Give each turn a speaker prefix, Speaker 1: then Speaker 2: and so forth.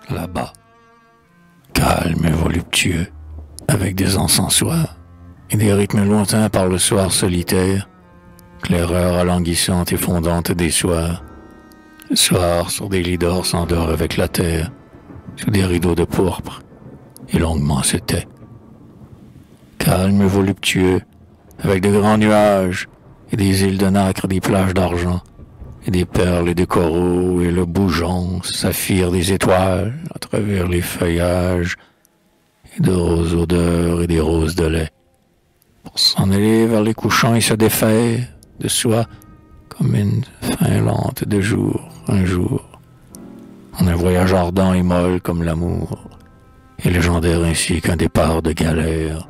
Speaker 1: là-bas, calme et voluptueux, avec des encensoirs et des rythmes lointains par le soir solitaire, claireur alanguissante et fondante des soirs. Le soir, sur des lits d'or, s'endort avec la terre, sous des rideaux de pourpre, et longuement se tait. Calme et voluptueux, avec de grands nuages, et des îles de nacre, des plages d'argent, et des perles et des coraux, et le bougeon, saphir des étoiles, à travers les feuillages, et de roses odeurs et des roses de lait, pour s'en aller vers les couchants et se défaire de soi comme une fin lente de jour, un jour, en un voyage ardent et molle comme l'amour, et légendaire ainsi qu'un départ de galère,